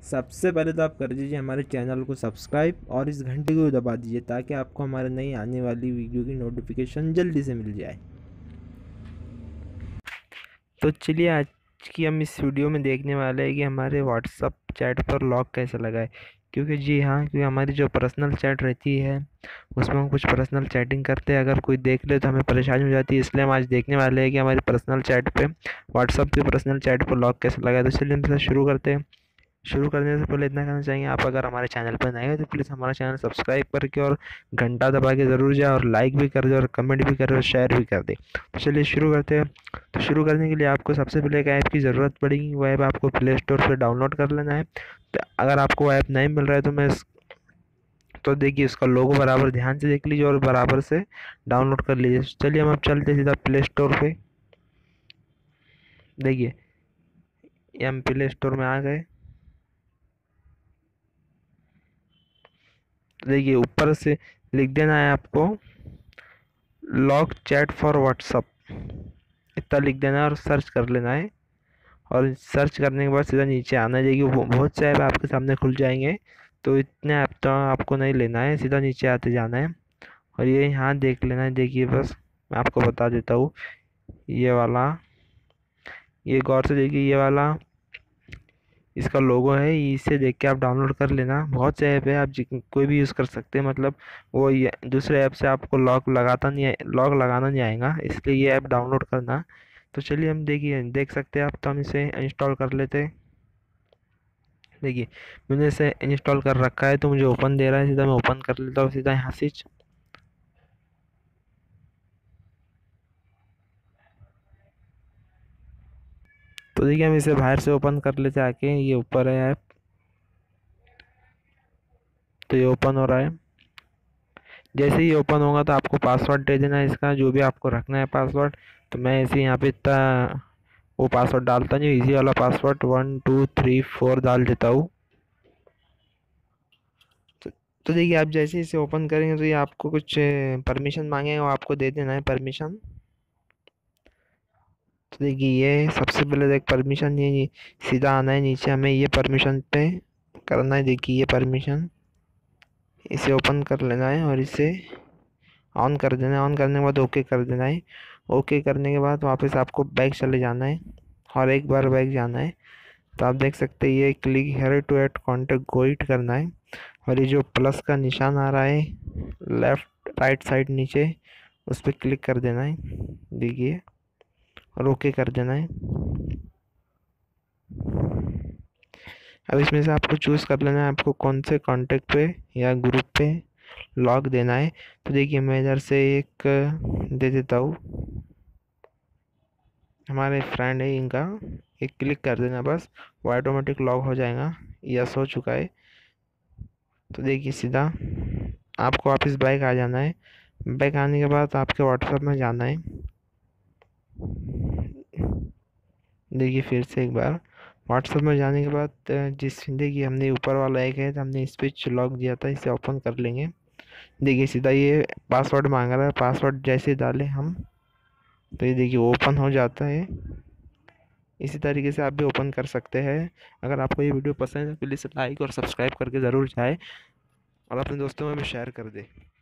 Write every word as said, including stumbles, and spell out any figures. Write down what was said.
सबसे पहले तो आप कर दीजिए हमारे चैनल को सब्सक्राइब और इस घंटे को दबा दीजिए ताकि आपको हमारे नई आने वाली वीडियो की नोटिफिकेशन जल्दी से मिल जाए। तो चलिए आज की हम इस वीडियो में देखने वाले हैं कि हमारे व्हाट्सअप चैट पर लॉक कैसे लगाए। क्योंकि जी हाँ, क्योंकि हमारी जो पर्सनल चैट रहती है उसमें हम कुछ पर्सनल चैटिंग करते हैं, अगर कोई देख ले तो हमें परेशानी हो जाती है। इसलिए हम आज देखने वाले हैं कि हमारी पर्सनल चैट पे व्हाट्सअप की पर्सनल चैट पर लॉक कैसे लगाए। तो चलिए हम इसे शुरू करते हैं। शुरू करने से पहले इतना करना चाहिए, आप अगर हमारे चैनल पर नए हैं तो प्लीज़ हमारा चैनल सब्सक्राइब करके और घंटा दबा के ज़रूर जाए और लाइक भी कर दे और कमेंट भी कर दे और शेयर भी कर दे। तो चलिए शुरू करते हैं। तो शुरू करने के लिए आपको सबसे पहले एक ऐप की ज़रूरत पड़ेगी। वो ऐप आपको प्ले स्टोर से डाउनलोड कर लेना है। तो अगर आपको वो ऐप नहीं मिल रहा है तो मैं तो देखिए उसका लोगो बराबर ध्यान से देख लीजिए और बराबर से डाउनलोड कर लीजिए। चलिए हम अब चलते सीधा प्ले स्टोर पे। देखिए ये हम प्ले स्टोर में आ गए। देखिए ऊपर से लिख देना है आपको लॉक चैट फॉर व्हाट्सअप, इतना लिख देना है और सर्च कर लेना है। और सर्च करने के बाद सीधा नीचे आना है। देखिए बहुत से ऐप आपके सामने खुल जाएंगे, तो इतने ऐप तो आपको नहीं लेना है, सीधा नीचे आते जाना है और ये यहाँ देख लेना है। देखिए बस मैं आपको बता देता हूँ, ये वाला, ये गौर से देखिए, ये वाला इसका लोगो है, इसे देख के आप डाउनलोड कर लेना। बहुत से ऐप है, आप कोई भी यूज़ कर सकते हैं। मतलब वो ये दूसरे ऐप से आपको लॉक लगाता नहीं है, लॉक लगाना नहीं आएगा, इसलिए ये ऐप डाउनलोड करना। तो चलिए हम देखिए देख सकते हैं आप, तो हम इसे इंस्टॉल कर लेते हैं। देखिए मैंने इसे इंस्टॉल कर रखा है तो मुझे ओपन दे रहा है, सीधा मैं ओपन कर लेता हूँ सीधा यहाँ से। तो देखिए हम इसे बाहर से ओपन कर लेते आके, ये ऊपर है ऐप, तो ये ओपन हो रहा है। जैसे ही ओपन होगा तो आपको पासवर्ड दे देना है इसका, जो भी आपको रखना है पासवर्ड। तो मैं ऐसे यहाँ पे इतना वो पासवर्ड डालता नहीं, इजी वाला password one two three four डाल देता हूँ। तो, तो देखिए आप जैसे इसे ओपन करेंगे तो ये आपको कुछ परमिशन मांगेगा, वो आपको दे देना है परमिशन। तो देखिए ये सबसे पहले देख परमिशन, ये सीधा आना है नीचे, हमें ये परमिशन पे करना है। देखिए ये परमिशन, इसे ओपन कर लेना है और इसे ऑन कर देना है। ऑन करने के बाद ओके कर देना है। ओके करने के बाद वापस आपको बैक चले जाना है और एक बार बैक जाना है। तो आप देख सकते हैं ये click here to add contact go it करना है और ये जो प्लस का निशान आ रहा है लेफ्ट राइट साइड नीचे, उस पर क्लिक कर देना है। देखिए और ओके कर देना है। अब इसमें से आपको चूज़ कर लेना है आपको कौन से कॉन्टेक्ट पे या ग्रुप पे लॉक देना है। तो देखिए मैं इधर से एक दे देता हूँ, हमारे फ्रेंड है इनका, एक क्लिक कर देना बस, वो ऑटोमेटिक लॉक हो जाएगा। यस हो चुका है। तो देखिए सीधा आपको वापस बैक आ जाना है। बैक आने के बाद आपके व्हाट्सएप में जाना है। देखिए फिर से एक बार व्हाट्सएप में जाने के बाद जिस देखिए हमने ऊपर वाला एक है तो हमने इस पर लॉक दिया था, इसे ओपन कर लेंगे। देखिए सीधा ये पासवर्ड मांग रहा है, पासवर्ड जैसे डालें हम तो ये देखिए ओपन हो जाता है। इसी तरीके से आप भी ओपन कर सकते हैं। अगर आपको ये वीडियो पसंद है तो प्लीज़ लाइक और सब्सक्राइब करके ज़रूर जाए और अपने दोस्तों में भी शेयर कर दें।